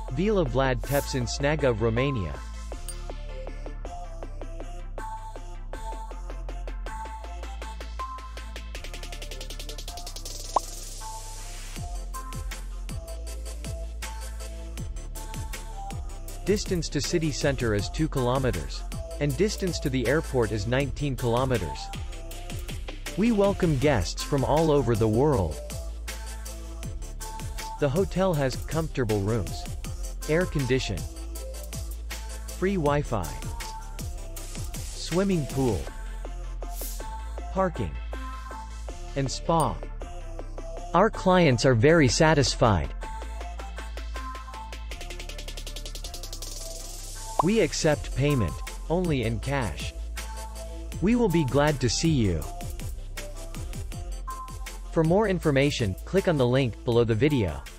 Vila Vlad Tepes in Snagov, Romania. Distance to city center is 2 kilometers. And distance to the airport is 19 kilometers. We welcome guests from all over the world. The hotel has comfortable rooms, air condition, free Wi-Fi, swimming pool, parking, and spa. Our clients are very satisfied. We accept payment only in cash. We will be glad to see you. For more information, click on the link below the video.